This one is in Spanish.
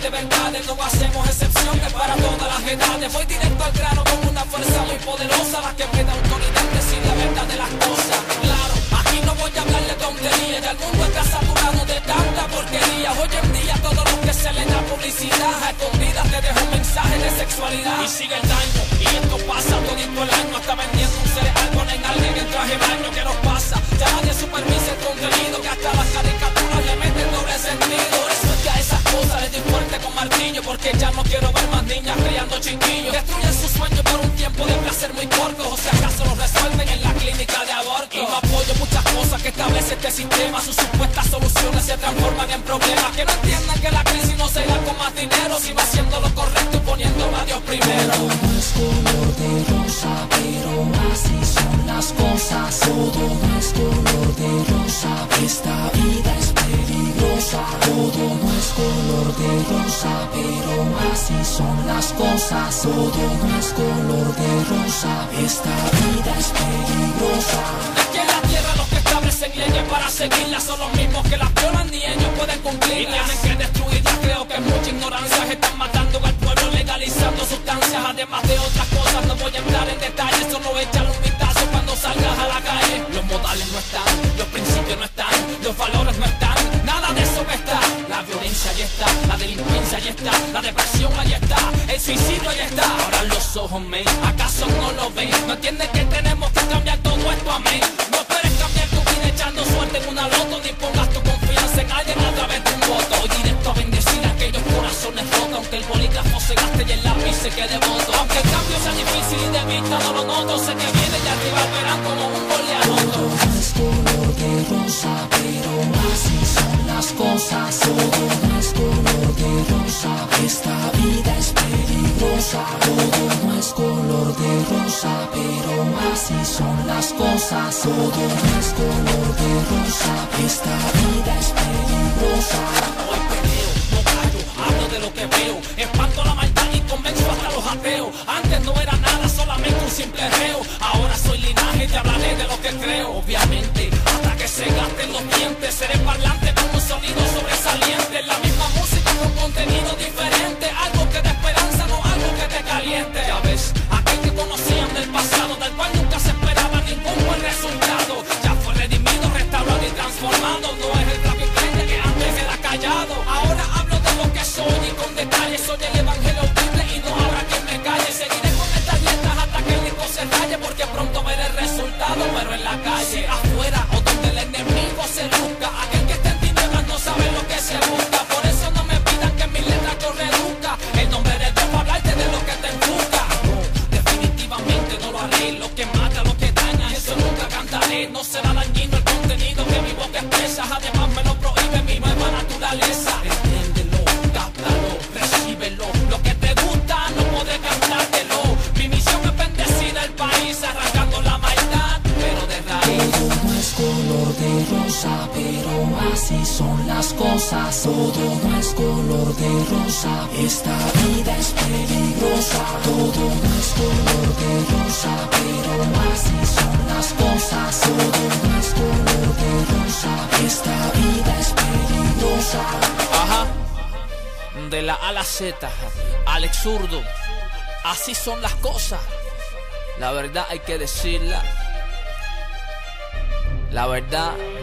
de verdades, no hacemos excepciones para todas las edades. Voy directo al grano con una fuerza muy poderosa, la que me da autoridad decir la verdad de las cosas. Claro, aquí no voy a hablarle tonterías, ya el mundo está saturado de tanta porquería. Hoy en día todo lo que se le da publicidad a escondidas te deja un mensaje de sexualidad. Y sigue el daño, y esto pasa todito el año, hasta vendiendo un cereal ponen a alguien en traje de baño. ¿Qué nos pasa? Ya nadie supervisa el contenido, que hasta las caricaturas le meten doble sentido. Por eso es que a esas cosas les doy fuerte con martillo, porque ya no quiero ver más niñas criando chiquillos. Destruyen sus sueños por un tiempo de placer muy corto, o si acaso los resuelven en la clínica de aborto. Y no apoyo muchas cosas que establece este sistema, sus supuestas soluciones se transforman en problemas. Que no entiendan que la crisis no se da con más dinero, sino haciendo lo correcto y poniendo a Dios primero. Todo no es color de rosa, pero así son las cosas. Todo no es color de rosa, esta vida es peligrosa. Todo no es color de rosa, pero así son las cosas. Todo no es color de rosa, esta vida es peligrosa. Aquí en la tierra los que establecen leyes para seguirlas son los mismos que las violan ni ellos pueden cumplirlas. Y tienen que destruirlas, creo que es mucha ignorancia. Están matando al pueblo, legalizando sustancias. Además de otras cosas, no voy a entrar en detalles, solo échale un vistazo cuando salgas a la calle. Los modales no están, los principios no están, los valores no están, nada de eso está. La violencia ahí está, la delincuencia ahí está, la depresión ahí está, el suicidio ahí está. Ahora los ojos, men, ¿acaso no lo ven? No entienden que tenemos que cambiar todo esto, amén. No esperes cambiar tu vida echando suerte en una loto, ni pongas tu confianza en alguien a través de un voto. Hoy directo a bendecir a aquellos corazones rotos, aunque el bolígrafo se gaste y el lápiz se quede voto. Aunque el cambio sea difícil y de vista no lo noto, sé que viene y arriba verán como un gol de anoto. Todo no es color de rosa, pero así son las cosas. Todo no es color de rosa, esta vida es peligrosa. Todo no es color de rosa, pero así son las cosas. Todo no es color de rosa, esta vida es peligrosa. Hoy peleo, no callo, hablo de lo que veo, espanto la maldad y convenzo hasta los ateos. Antes no era nada, solamente un simple reo, ahora soy linaje y te hablaré de lo que creo. Obviamente, hasta que se gasten los dientes, seré parlante con un sonido sobresaliente. La misma música con contenido diferente, algo que dé esperanza, no algo que te caliente. Ya ves, aquel que conocían del pasado, del cual nunca se esperaba ningún buen resultado, ya fue redimido, restaurado y transformado. No es el traficante que antes era callado, ahora hablo de lo que soy y con detalles. Soy el evangelio horrible y no habrá quien me calle. Seguiré con estas letras hasta que el disco se raye, porque pronto veré el resultado, pero en la calle, afuera o donde el enemigo se busca. Aquel que está en tinieblas no sabe lo que se busca. Por eso no me pidan que mis letras yo reduzca el nombre de Dios para hablarte de lo que te enfusca. No, definitivamente no lo haré. Lo que mata, lo que daña, eso nunca cantaré. No será dañino el contenido que mi boca expresa, además me lo prohíbe mi nueva naturaleza. Entiéndelo, cáptalo, recíbelo. Lo que te gusta no podré cantártelo. Mi misión es bendecir el país, arrancando la maldad, pero de raíz. Todo no es color de rosa, pero así son las cosas. Todo no es color de rosa, esta vida es peligrosa. Todo no es color de rosa, pero así son las cosas. Todo no es color de rosa, esta vida es peligrosa. Ajá, de la A a la Z, Alex Zurdo, así son las cosas. La verdad hay que decirla, la verdad